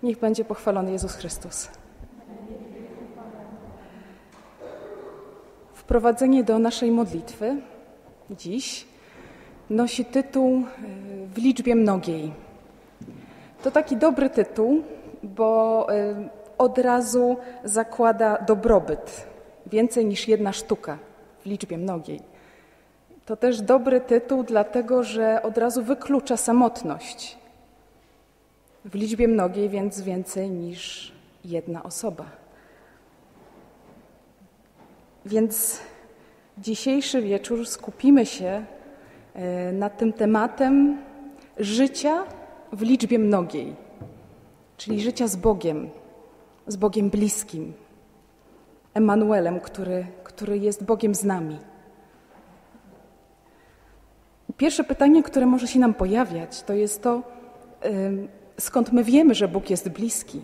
Niech będzie pochwalony Jezus Chrystus. Wprowadzenie do naszej modlitwy dziś nosi tytuł W liczbie mnogiej. To taki dobry tytuł, bo od razu zakłada dobrobyt. Więcej niż jedna sztuka w liczbie mnogiej. To też dobry tytuł, dlatego że od razu wyklucza samotność. W liczbie mnogiej, więc więcej niż jedna osoba. Więc dzisiejszy wieczór skupimy się nad tym tematem życia w liczbie mnogiej, czyli życia z Bogiem bliskim, Emanuelem, który jest Bogiem z nami. Pierwsze pytanie, które może się nam pojawiać, to jest to, skąd my wiemy, że Bóg jest bliski.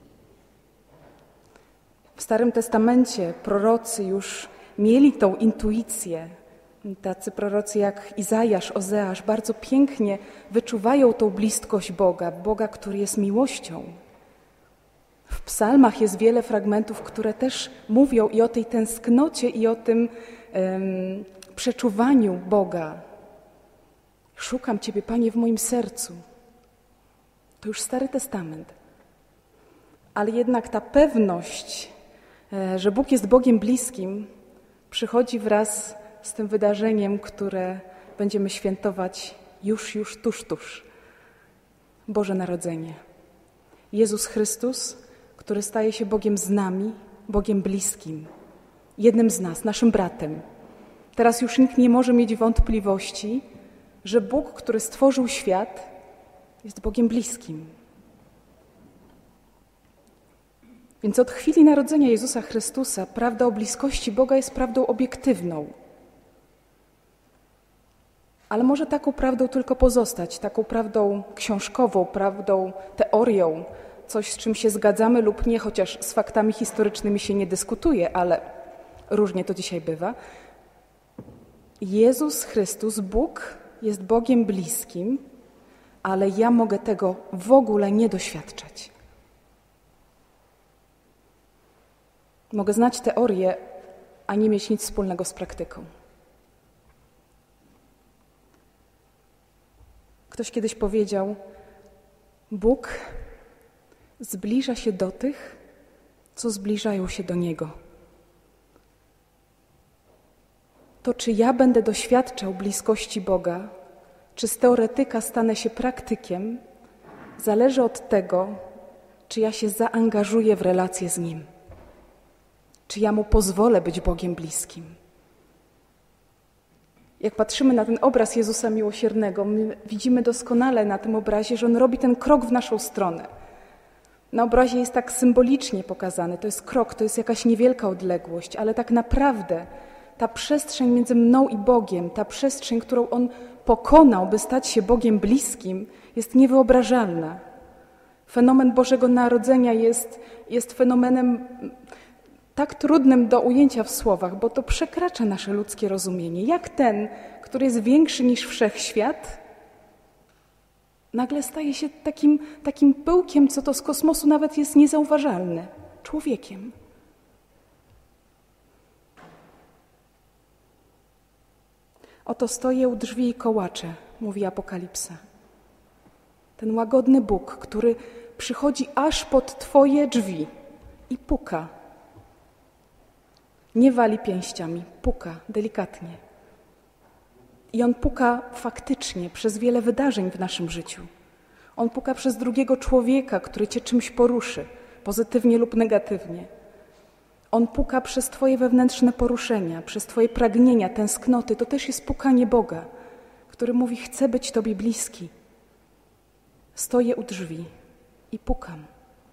W Starym Testamencie prorocy już mieli tą intuicję. Tacy prorocy jak Izajasz, Ozeasz bardzo pięknie wyczuwają tą bliskość Boga, który jest miłością. W psalmach jest wiele fragmentów, które też mówią i o tej tęsknocie, i o tym przeczuwaniu Boga. Szukam Ciebie, Panie, w moim sercu. To już Stary Testament. Ale jednak ta pewność, że Bóg jest Bogiem bliskim, przychodzi wraz z tym wydarzeniem, które będziemy świętować już, tuż. Boże Narodzenie. Jezus Chrystus, który staje się Bogiem z nami, Bogiem bliskim, jednym z nas, naszym bratem. Teraz już nikt nie może mieć wątpliwości, że Bóg, który stworzył świat, jest Bogiem bliskim. Więc od chwili narodzenia Jezusa Chrystusa prawda o bliskości Boga jest prawdą obiektywną. Ale może taką prawdą tylko pozostać, taką prawdą książkową, prawdą, teorią, coś z czym się zgadzamy lub nie, chociaż z faktami historycznymi się nie dyskutuje, ale różnie to dzisiaj bywa. Jezus Chrystus, Bóg, jest Bogiem bliskim, ale ja mogę tego w ogóle nie doświadczać. Mogę znać teorię, a nie mieć nic wspólnego z praktyką. Ktoś kiedyś powiedział, Bóg zbliża się do tych, co zbliżają się do Niego. To, czy ja będę doświadczał bliskości Boga, czy z teoretyka stanę się praktykiem, zależy od tego, czy ja się zaangażuję w relację z Nim. Czy ja Mu pozwolę być Bogiem bliskim. Jak patrzymy na ten obraz Jezusa Miłosiernego, my widzimy doskonale na tym obrazie, że On robi ten krok w naszą stronę. Na obrazie jest tak symbolicznie pokazany. To jest krok, to jest jakaś niewielka odległość, ale tak naprawdę ta przestrzeń między mną i Bogiem, ta przestrzeń, którą On pokonał, by stać się Bogiem bliskim, jest niewyobrażalna. Fenomen Bożego Narodzenia jest fenomenem tak trudnym do ujęcia w słowach, bo to przekracza nasze ludzkie rozumienie. Jak ten, który jest większy niż wszechświat, nagle staje się takim pyłkiem, co to z kosmosu nawet jest niezauważalne, człowiekiem. Oto stoję u drzwi i kołaczę, mówi Apokalipsa. Ten łagodny Bóg, który przychodzi aż pod Twoje drzwi i puka. Nie wali pięściami, puka delikatnie. I On puka faktycznie przez wiele wydarzeń w naszym życiu. On puka przez drugiego człowieka, który Cię czymś poruszy, pozytywnie lub negatywnie. On puka przez Twoje wewnętrzne poruszenia, przez Twoje pragnienia, tęsknoty. To też jest pukanie Boga, który mówi, chcę być Tobie bliski. Stoję u drzwi i pukam.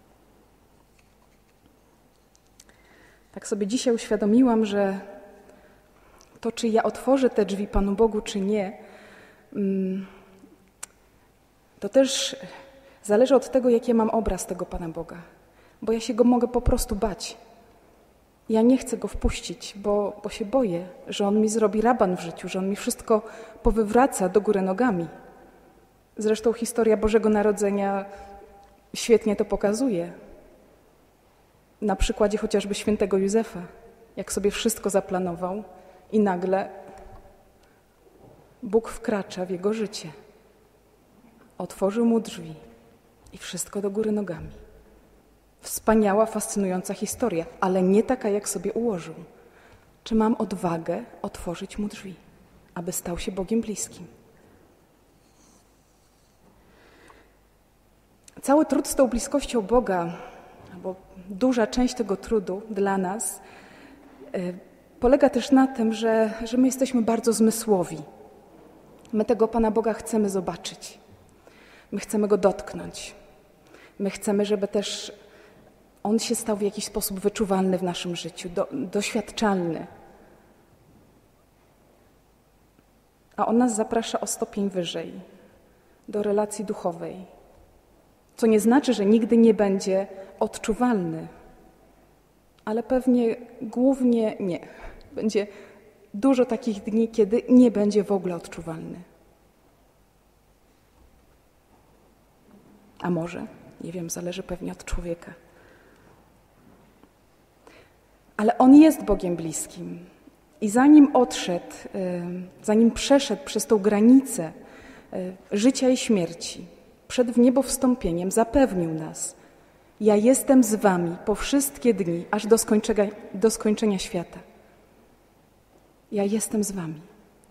Tak sobie dzisiaj uświadomiłam, że to, czy ja otworzę te drzwi Panu Bogu, czy nie, to też zależy od tego, jaki ja mam obraz tego Pana Boga. Bo ja się Go mogę po prostu bać. Ja nie chcę Go wpuścić, bo się boję, że On mi zrobi raban w życiu, że On mi wszystko powywraca do góry nogami. Zresztą historia Bożego Narodzenia świetnie to pokazuje. Na przykładzie chociażby świętego Józefa, jak sobie wszystko zaplanował i nagle Bóg wkracza w jego życie. Otworzył mu drzwi i wszystko do góry nogami. Wspaniała, fascynująca historia, ale nie taka, jak sobie ułożył. Czy mam odwagę otworzyć mu drzwi, aby stał się Bogiem bliskim? Cały trud z tą bliskością Boga, albo duża część tego trudu dla nas, polega też na tym, że my jesteśmy bardzo zmysłowi. My tego Pana Boga chcemy zobaczyć. My chcemy Go dotknąć. My chcemy, żeby też On się stał w jakiś sposób wyczuwalny w naszym życiu, doświadczalny. A On nas zaprasza o stopień wyżej, do relacji duchowej. Co nie znaczy, że nigdy nie będzie odczuwalny, ale pewnie głównie nie. Będzie dużo takich dni, kiedy nie będzie w ogóle odczuwalny. A może? Nie wiem, zależy pewnie od człowieka. Ale On jest Bogiem bliskim. I zanim odszedł, zanim przeszedł przez tą granicę życia i śmierci, przed wniebowstąpieniem zapewnił nas: ja jestem z wami po wszystkie dni, aż do skończenia świata. Ja jestem z wami.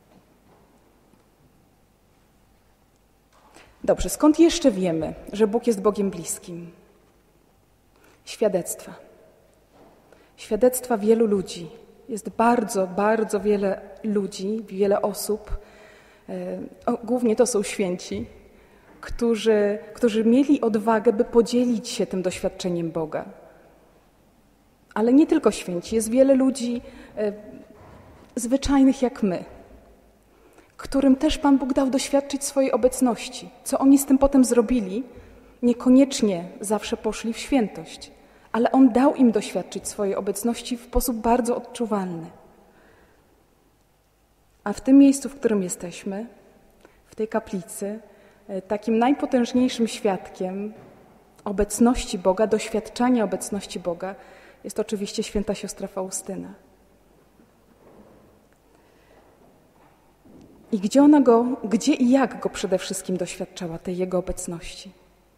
Dobrze, skąd jeszcze wiemy, że Bóg jest Bogiem bliskim? Świadectwa. Świadectwa wielu ludzi. Jest bardzo, bardzo wiele ludzi, wiele osób, głównie to są święci, którzy mieli odwagę, by podzielić się tym doświadczeniem Boga. Ale nie tylko święci, jest wiele ludzi zwyczajnych jak my, którym też Pan Bóg dał doświadczyć swojej obecności. Co oni z tym potem zrobili, niekoniecznie zawsze poszli w świętość, ale On dał im doświadczyć swojej obecności w sposób bardzo odczuwalny. A w tym miejscu, w którym jesteśmy, w tej kaplicy, takim najpotężniejszym świadkiem obecności Boga, doświadczania obecności Boga jest oczywiście święta siostra Faustyna. I gdzie i jak go przede wszystkim doświadczała, tej Jego obecności?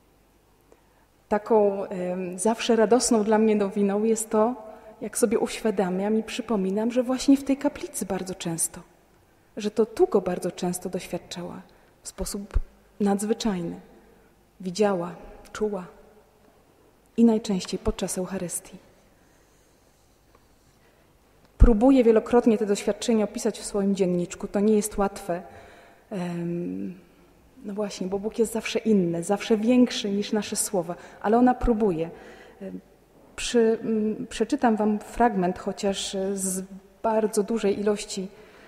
Taką zawsze radosną dla mnie nowiną jest to, jak sobie uświadamiam i przypominam, że właśnie w tej kaplicy bardzo często, że to tu go bardzo często doświadczała w sposób nadzwyczajny. Widziała, czuła i najczęściej podczas Eucharystii. Próbuję wielokrotnie te doświadczenia opisać w swoim dzienniczku. To nie jest łatwe. No właśnie, bo Bóg jest zawsze inny, zawsze większy niż nasze słowa, ale ona próbuje. Przeczytam wam fragment, chociaż z bardzo dużej ilości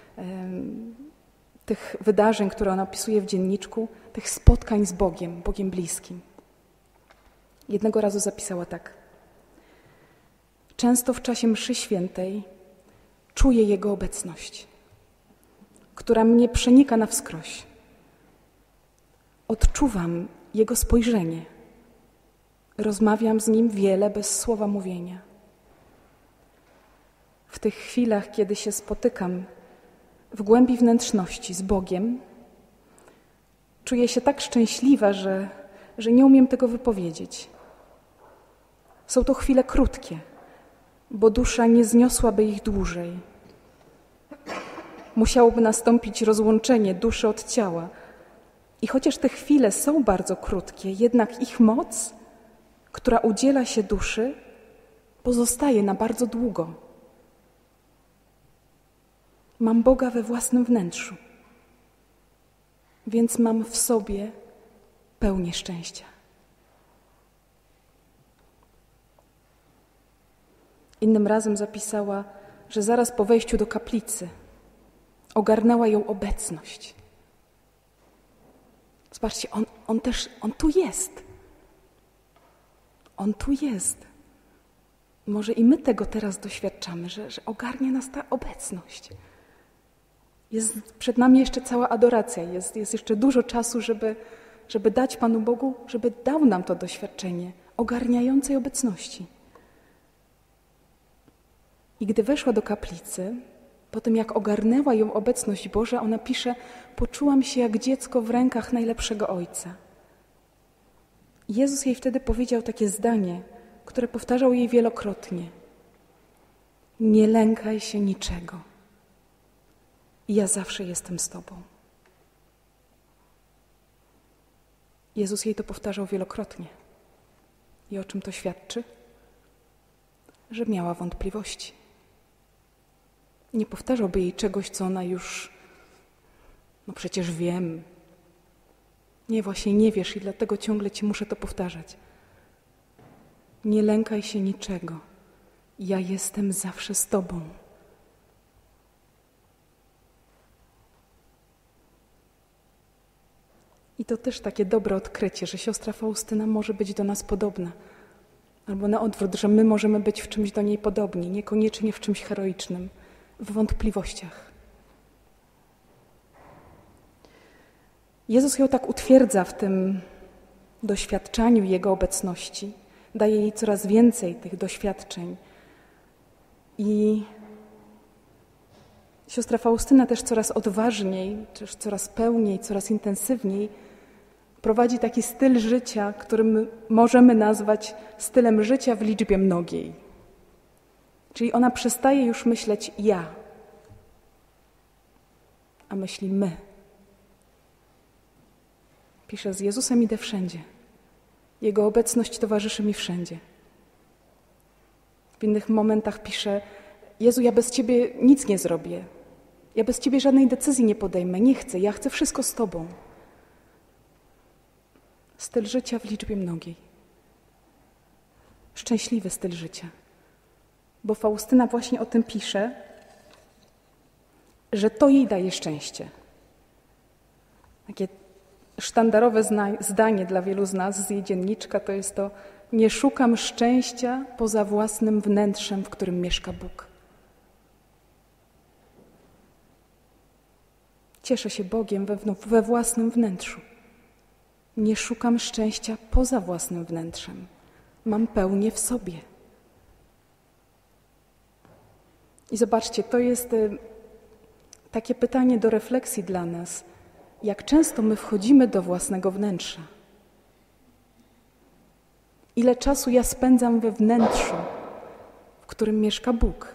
tych wydarzeń, które ona opisuje w dzienniczku, tych spotkań z Bogiem, Bogiem bliskim. Jednego razu zapisała tak. Często w czasie mszy świętej czuję Jego obecność, która mnie przenika na wskroś. Odczuwam Jego spojrzenie. Rozmawiam z Nim wiele bez słowa mówienia. W tych chwilach, kiedy się spotykam w głębi wnętrzności z Bogiem, czuję się tak szczęśliwa, że nie umiem tego wypowiedzieć. Są to chwile krótkie, bo dusza nie zniosłaby ich dłużej. Musiałoby nastąpić rozłączenie duszy od ciała. I chociaż te chwile są bardzo krótkie, jednak ich moc, która udziela się duszy, pozostaje na bardzo długo. Mam Boga we własnym wnętrzu, więc mam w sobie pełnię szczęścia. Innym razem zapisała, że zaraz po wejściu do kaplicy ogarnęła ją obecność. Zobaczcie, on tu jest. On tu jest. Może i my tego teraz doświadczamy, że ogarnia nas ta obecność. Jest przed nami jeszcze cała adoracja, jest jeszcze dużo czasu, żeby dać Panu Bogu, żeby dał nam to doświadczenie ogarniającej obecności. I gdy weszła do kaplicy, po tym jak ogarnęła ją obecność Boża, ona pisze: poczułam się jak dziecko w rękach najlepszego Ojca. Jezus jej wtedy powiedział takie zdanie, które powtarzał jej wielokrotnie: nie lękaj się niczego. Ja zawsze jestem z Tobą. Jezus jej to powtarzał wielokrotnie. I o czym to świadczy? Że miała wątpliwości. Nie powtarzałby jej czegoś, co ona już, przecież wiem. Nie, właśnie nie wiesz i dlatego ciągle Ci muszę to powtarzać. Nie lękaj się niczego. Ja jestem zawsze z Tobą. I to też takie dobre odkrycie, że siostra Faustyna może być do nas podobna. Albo na odwrót, że my możemy być w czymś do niej podobni, niekoniecznie w czymś heroicznym, w wątpliwościach. Jezus ją tak utwierdza w tym doświadczaniu Jego obecności. Daje jej coraz więcej tych doświadczeń. I siostra Faustyna też coraz odważniej, też coraz pełniej, coraz intensywniej prowadzi taki styl życia, którym możemy nazwać stylem życia w liczbie mnogiej. Czyli ona przestaje już myśleć ja, a myśli my. Pisze: z Jezusem idę wszędzie. Jego obecność towarzyszy mi wszędzie. W innych momentach pisze: Jezu, ja bez Ciebie nic nie zrobię. Ja bez Ciebie żadnej decyzji nie podejmę. Nie chcę. Ja chcę wszystko z Tobą. Styl życia w liczbie mnogiej. Szczęśliwy styl życia. Bo Faustyna właśnie o tym pisze, że to jej daje szczęście. Takie sztandarowe zdanie dla wielu z nas z jej dzienniczka to jest to: nie szukam szczęścia poza własnym wnętrzem, w którym mieszka Bóg. Cieszę się Bogiem we własnym wnętrzu. Nie szukam szczęścia poza własnym wnętrzem. Mam pełnię w sobie. I zobaczcie, to jest takie pytanie do refleksji dla nas. Jak często my wchodzimy do własnego wnętrza? Ile czasu ja spędzam we wnętrzu, w którym mieszka Bóg?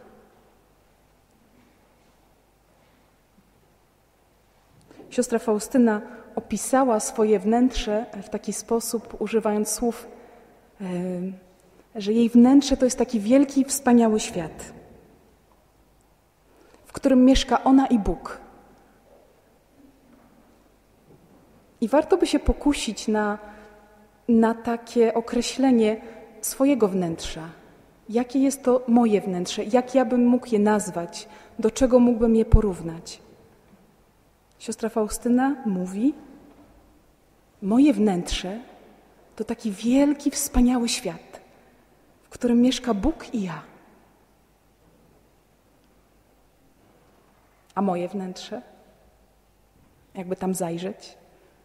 Siostra Faustyna opisała swoje wnętrze w taki sposób, używając słów, że jej wnętrze to jest taki wielki, wspaniały świat, w którym mieszka ona i Bóg. I warto by się pokusić na takie określenie swojego wnętrza. Jakie jest to moje wnętrze? Jak ja bym mógł je nazwać? Do czego mógłbym je porównać? Siostra Faustyna mówi: moje wnętrze to taki wielki, wspaniały świat, w którym mieszka Bóg i ja. A moje wnętrze? Jakby tam zajrzeć?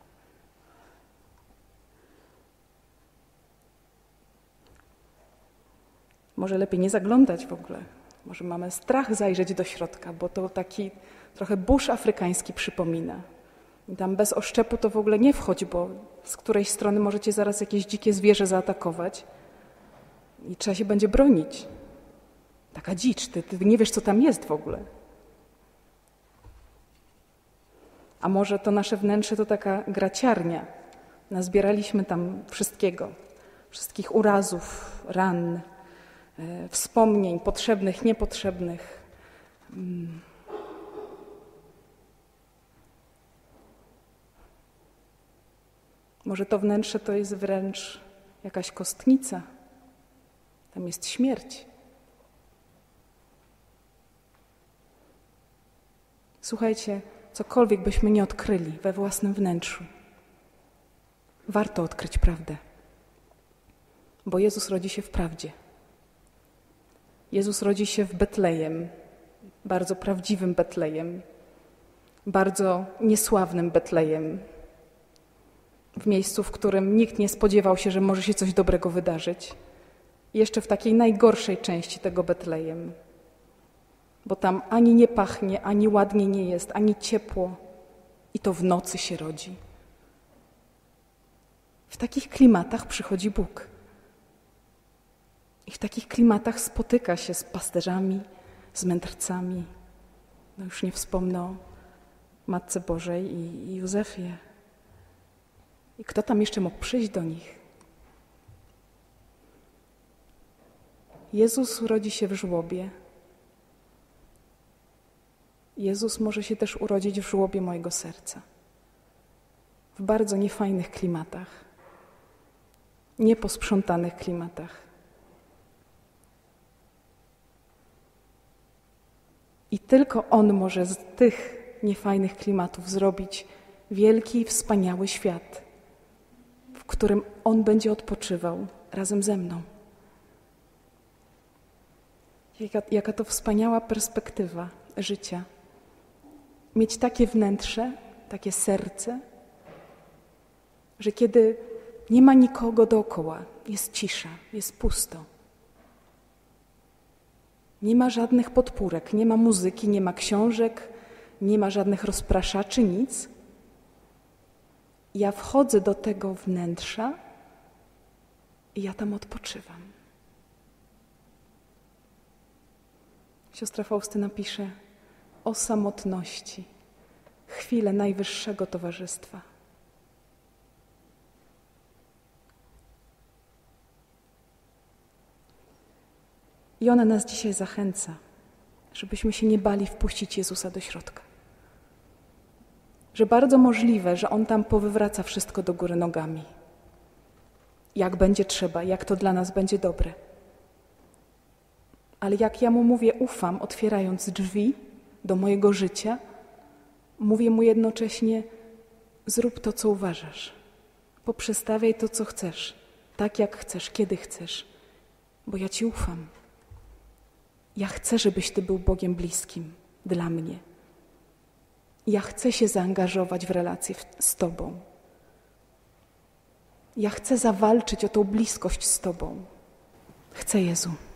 Może lepiej nie zaglądać w ogóle. Może mamy strach zajrzeć do środka, bo to taki trochę burz afrykański przypomina. I tam bez oszczepu to w ogóle nie wchodź, bo z którejś strony możecie zaraz jakieś dzikie zwierzę zaatakować i trzeba się będzie bronić. Taka dzicz, ty nie wiesz, co tam jest w ogóle. A może to nasze wnętrze to taka graciarnia. Nazbieraliśmy tam wszystkiego, wszystkich urazów, ran, wspomnień potrzebnych, niepotrzebnych. Może to wnętrze to jest wręcz jakaś kostnica. Tam jest śmierć. Słuchajcie, cokolwiek byśmy nie odkryli we własnym wnętrzu, warto odkryć prawdę. Bo Jezus rodzi się w prawdzie. Jezus rodzi się w Betlejem, bardzo prawdziwym Betlejem, bardzo niesławnym Betlejem. w miejscu, w którym nikt nie spodziewał się, że może się coś dobrego wydarzyć. Jeszcze w takiej najgorszej części tego Betlejem, bo tam ani nie pachnie, ani ładnie nie jest, ani ciepło i to w nocy się rodzi. W takich klimatach przychodzi Bóg. I w takich klimatach spotyka się z pasterzami, z mędrcami. No już nie wspomnę o Matce Bożej i Józefie. I kto tam jeszcze mógł przyjść do nich? Jezus urodzi się w żłobie. Jezus może się też urodzić w żłobie mojego serca. W bardzo niefajnych klimatach. Nieposprzątanych klimatach. I tylko On może z tych niefajnych klimatów zrobić wielki, wspaniały świat, w którym On będzie odpoczywał razem ze mną. Jaka to wspaniała perspektywa życia. Mieć takie wnętrze, takie serce, że kiedy nie ma nikogo dookoła, jest cisza, jest pusto. Nie ma żadnych podpórek, nie ma muzyki, nie ma książek, nie ma żadnych rozpraszaczy, nic. Ja wchodzę do tego wnętrza i ja tam odpoczywam. Siostra Faustyna pisze o samotności, chwilę najwyższego towarzystwa. I ona nas dzisiaj zachęca, żebyśmy się nie bali wpuścić Jezusa do środka. Że bardzo możliwe, że On tam powywraca wszystko do góry nogami. Jak będzie trzeba, jak to dla nas będzie dobre. Ale jak ja Mu mówię, ufam, otwierając drzwi do mojego życia, mówię Mu jednocześnie, zrób to, co uważasz. Poprzestawiaj to, co chcesz. Tak, jak chcesz, kiedy chcesz. Bo ja Ci ufam. Ja chcę, żebyś Ty był Bogiem bliskim dla mnie. Ja chcę się zaangażować w relację z Tobą. Ja chcę zawalczyć o tą bliskość z Tobą. Chcę, Jezu.